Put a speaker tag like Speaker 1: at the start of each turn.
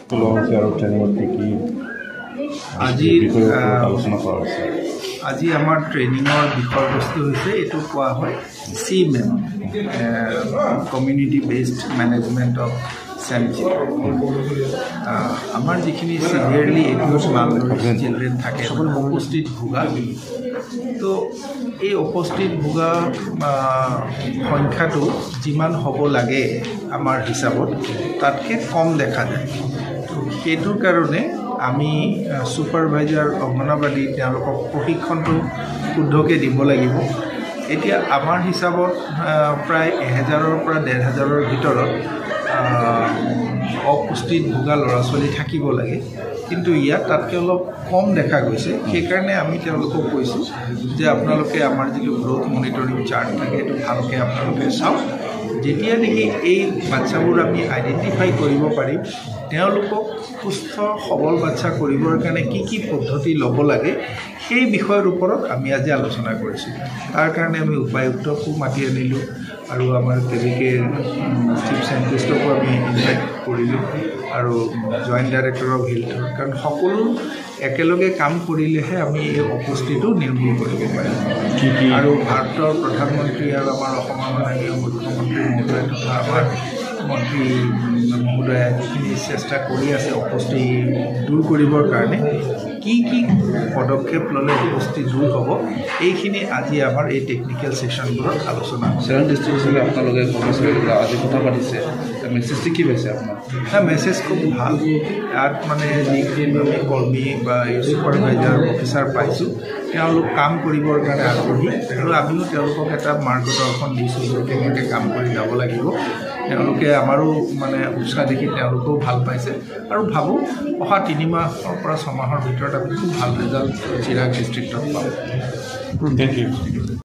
Speaker 1: আজি আমাৰ ট্ৰেইনিঙৰ বিষয়বস্তু হৈছে এইটো কোৱা হয় CMM community based management of চেমজি আমাৰ যিখিনি সিভিয়াৰলি এডিউচ মালনৰিছ চিলড্ৰেন থাকে উপস্থিত ভোগা তো এই উপস্থিত ভোগা সংখ্যাটো যিমান হ'ব লাগে আমাৰ হিচাপত তাতকৈ কম দেখা যায় সেইটোৰ কাৰণে আমি সুপাৰভাইজাৰ অংগনবাড়ী তেওঁলোকক প্ৰশিক্ষণটো শুদ্ধকৈ দিব লাগিব এতিয়া আমাৰ হিচাপত প্ৰায় 1000ৰ পৰা 1500ৰ ভিতৰত অপুষ্টিত ভোগা ল'ৰা ছোৱালী থাকিব লাগে কিন্তু ইয়াত তাতকৈ অলপ কম দেখা গৈছে সেইকাৰণে আমি তেওঁলোকক কৈছোঁ যে আপোনালোকে আমাৰ যিটো গ্ৰোথ মনিটৰিং চাৰ্ট থাকে এইটো ভালকৈ আপোনালোকে চাওক যেতিয়া নেকি এই বাচ্চাবোৰ আমি আইডেণ্টিফাই কৰিব পাৰিম তেওঁলোকক সুস্থ সবল বাচ্চা কৰিবৰ কাৰণে কি পদ্ধতি ল'ব লাগে সেই বিষয়ৰ ওপৰত আমি আজি আলোচনা কৰিছোঁ তাৰ কাৰণে আমি উপায়ুক্তকো মাতি আনিলোঁ আৰু আমাৰ কেভিকেৰ চিফ সাইণ্টিষ্টকো আমি ইনভাইট কৰিলোঁ আৰু জইণ্ট ডাইৰেক্টৰ অফ হেল্থৰ কাৰণ সকলো একেলগে কাম কৰিলেহে আমি এই অপুষ্টিটো নিৰ্মূল কৰিব পাৰিম আৰু ভাৰতৰ প্ৰধানমন্ত্ৰী আৰু আমাৰ অসমৰ মাননীয় মুখ্যমন্ত্ৰী মহোদয় তথা আমাৰ মন্ত্ৰী মহোদয়ে যিখিনি চেষ্টা কৰি আছে অপুষ্টি দূৰ কৰিবৰ কাৰণে কি পদক্ষেপ ল'লে অপুষ্টি দূৰ হ'ব এইখিনি আজি আমাৰ এই টেকনিকেল সেশনবোৰত আলোচনা
Speaker 2: চেভেন ডিষ্ট্ৰিক্ট হিচাপে আপোনালোকে কৰ্মচাৰীবিলাক আজি কথা পাতিছে মেছেজটো কি পাইছে আপোনাৰ
Speaker 1: মেছেজ খুব ভাল ইয়াত মানে যিখিনি আমি কৰ্মী বা ছুপাৰভাইজাৰ অফিচাৰ পাইছোঁ তেওঁলোক কাম কৰিবৰ কাৰণে আগ্ৰহী আৰু আমিও তেওঁলোকক এটা মাৰ্গদৰ্শন দিছোঁ যে কেনেকৈ কাম কৰি যাব লাগিব তেওঁলোকে আমাৰো মানে উৎসাহ দেখি তেওঁলোকেও ভাল পাইছে আৰু ভাবোঁ অহা 3 মাহৰ পৰা 6 মাহৰ ভিতৰত আমি খুব ভাল ৰিজাল্ট চিৰাং ডিষ্ট্ৰিক্টত পাম
Speaker 2: থেংক ইউ